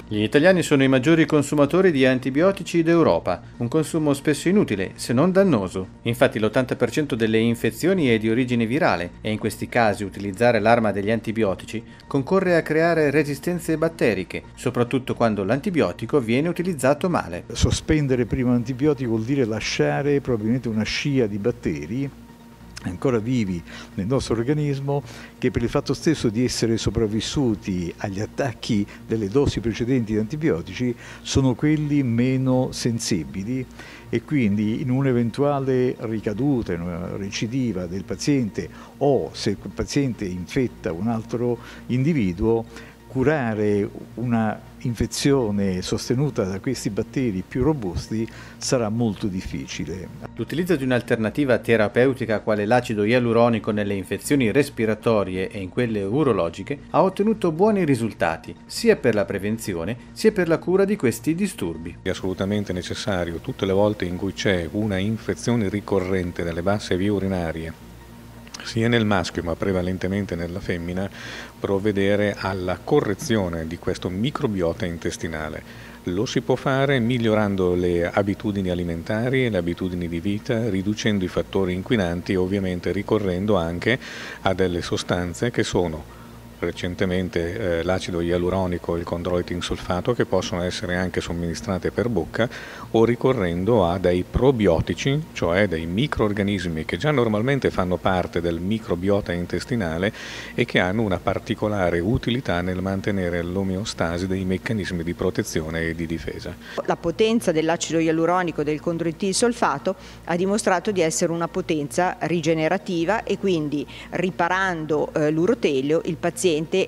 Gli italiani sono i maggiori consumatori di antibiotici d'Europa, un consumo spesso inutile, se non dannoso. Infatti l'80% delle infezioni è di origine virale e in questi casi utilizzare l'arma degli antibiotici concorre a creare resistenze batteriche, soprattutto quando l'antibiotico viene utilizzato male. Sospendere prima l'antibiotico vuol dire lasciare probabilmente una scia di batteri ancora vivi nel nostro organismo, che per il fatto stesso di essere sopravvissuti agli attacchi delle dosi precedenti di antibiotici sono quelli meno sensibili, e quindi in un'eventuale ricaduta, in una recidiva del paziente, o se il paziente infetta un altro individuo, curare una infezione sostenuta da questi batteri più robusti sarà molto difficile. L'utilizzo di un'alternativa terapeutica quale l'acido ialuronico nelle infezioni respiratorie e in quelle urologiche ha ottenuto buoni risultati, sia per la prevenzione sia per la cura di questi disturbi. È assolutamente necessario, tutte le volte in cui c'è una infezione ricorrente delle basse vie urinarie, sia nel maschio ma prevalentemente nella femmina, provvedere alla correzione di questo microbiota intestinale. Lo si può fare migliorando le abitudini alimentari e le abitudini di vita, riducendo i fattori inquinanti e ovviamente ricorrendo anche a delle sostanze che sono recentemente l'acido ialuronico e il chondroitin sulfato, che possono essere anche somministrate per bocca, o ricorrendo a dei probiotici, cioè dei microorganismi che già normalmente fanno parte del microbiota intestinale e che hanno una particolare utilità nel mantenere l'omeostasi dei meccanismi di protezione e di difesa. La potenza dell'acido ialuronico e del chondroitin sulfato ha dimostrato di essere una potenza rigenerativa, e quindi riparando l'urotelio il paziente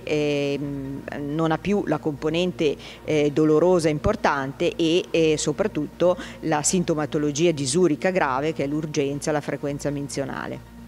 non ha più la componente dolorosa importante e soprattutto la sintomatologia disurica grave, che è l'urgenza, la frequenza menzionale.